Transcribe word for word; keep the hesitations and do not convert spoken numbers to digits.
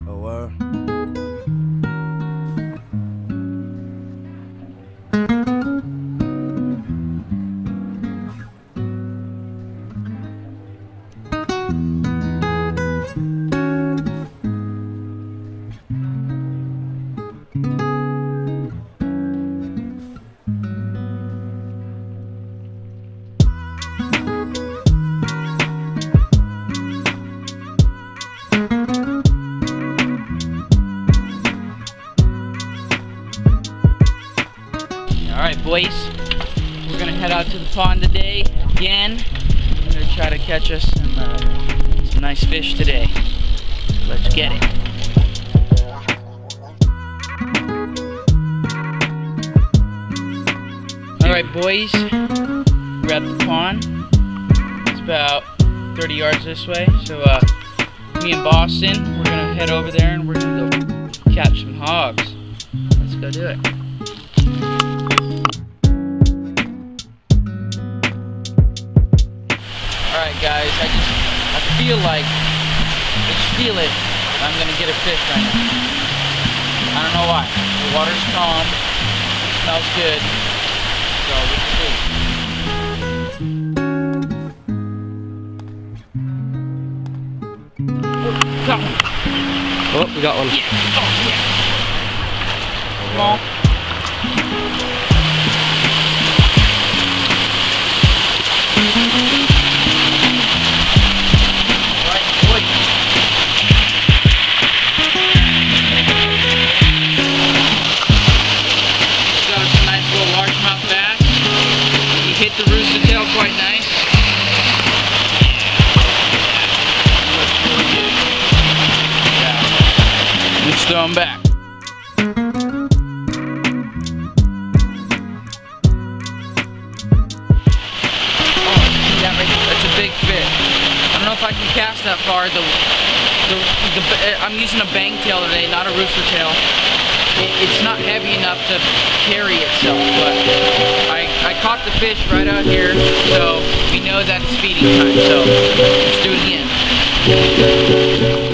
Oh, word. Alright boys, we're gonna head out to the pond today again. We're gonna try to catch us some, uh, some nice fish today. Let's get it. Alright boys, we're at the pond. It's about thirty yards this way. So uh, me and Boston, we're gonna head over there and we're gonna go catch some hogs. Let's go do it. Alright guys, I just, I feel like, I just feel it, I'm gonna get a fish right now. I don't know why. The water's calm, it smells good, so let's see. Oh, got one. Oh, we got one. Yeah, oh yeah. Come on. Hit the rooster tail quite nice. Yeah. Let's throw him back. Oh, yeah, that's a big fish. I don't know if I can cast that far. The, the, the, I'm using a bang tail today, not a rooster tail. It's not heavy enough to carry itself, but I, I caught the fish right out here, so we know that it's feeding time, so let's do it again.